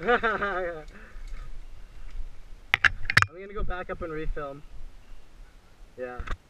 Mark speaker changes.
Speaker 1: I'm gonna go back up and refilm. Yeah.